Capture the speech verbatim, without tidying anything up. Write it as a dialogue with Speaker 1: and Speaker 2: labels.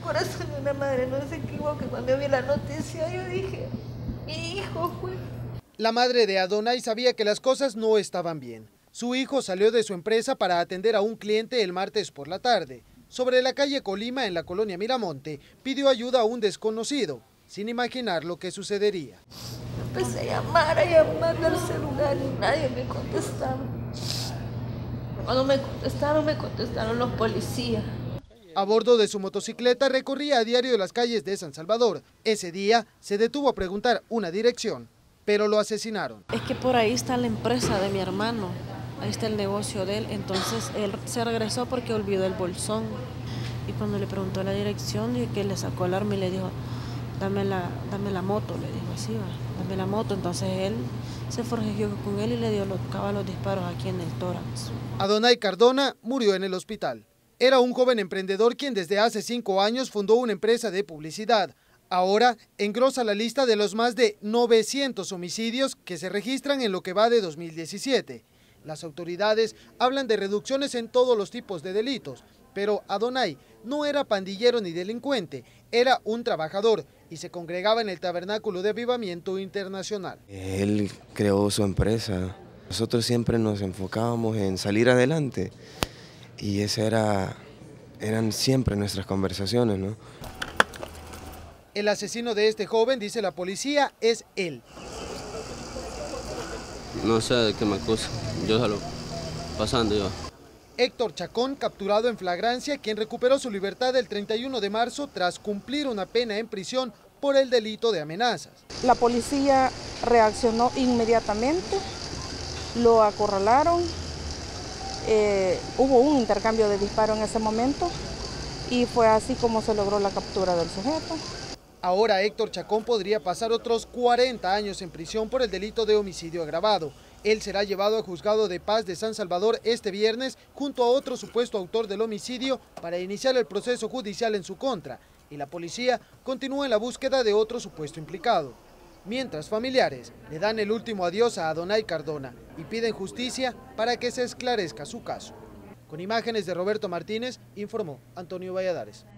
Speaker 1: corazón de una madre no se equivoca. Cuando vi la noticia yo dije, mi hijo fue.
Speaker 2: La madre de Adonay sabía que las cosas no estaban bien. Su hijo salió de su empresa para atender a un cliente el martes por la tarde. Sobre la calle Colima, en la colonia Miramonte, pidió ayuda a un desconocido, sin imaginar lo que sucedería.
Speaker 1: Empecé a llamar, a llamar al celular y nadie me contestaba. Cuando me contestaron, me contestaron los policías.
Speaker 2: A bordo de su motocicleta recorría a diario las calles de San Salvador. Ese día se detuvo a preguntar una dirección, pero lo asesinaron.
Speaker 3: Es que por ahí está la empresa de mi hermano, ahí está el negocio de él, entonces él se regresó porque olvidó el bolsón. Y cuando le preguntó la dirección, dije que le sacó el arma y le dijo, dame la, dame la moto, le dijo así, va, dame la moto. Entonces él se forcejeó con él y le dio los, los disparos aquí en el tórax.
Speaker 2: Adonay Cardona murió en el hospital. Era un joven emprendedor quien desde hace cinco años fundó una empresa de publicidad. Ahora engrosa la lista de los más de novecientos homicidios que se registran en lo que va de dos mil diecisiete. Las autoridades hablan de reducciones en todos los tipos de delitos, pero Adonay no era pandillero ni delincuente, era un trabajador y se congregaba en el Tabernáculo de Avivamiento Internacional.
Speaker 4: Él creó su empresa. Nosotros siempre nos enfocábamos en salir adelante y esas era, eran siempre nuestras conversaciones, ¿no?
Speaker 2: El asesino de este joven, dice la policía, es él.
Speaker 5: No sé de qué me acusa, yo solo pasando yo.
Speaker 2: Héctor Chacón, capturado en flagrancia, quien recuperó su libertad el treinta y uno de marzo tras cumplir una pena en prisión por el delito de amenazas.
Speaker 6: La policía reaccionó inmediatamente, lo acorralaron, eh, hubo un intercambio de disparos en ese momento y fue así como se logró la captura del sujeto.
Speaker 2: Ahora Héctor Chacón podría pasar otros cuarenta años en prisión por el delito de homicidio agravado. Él será llevado al juzgado de paz de San Salvador este viernes junto a otro supuesto autor del homicidio para iniciar el proceso judicial en su contra. Y la policía continúa en la búsqueda de otro supuesto implicado. Mientras familiares le dan el último adiós a Adonay Cardona y piden justicia para que se esclarezca su caso. Con imágenes de Roberto Martínez, informó Antonio Valladares.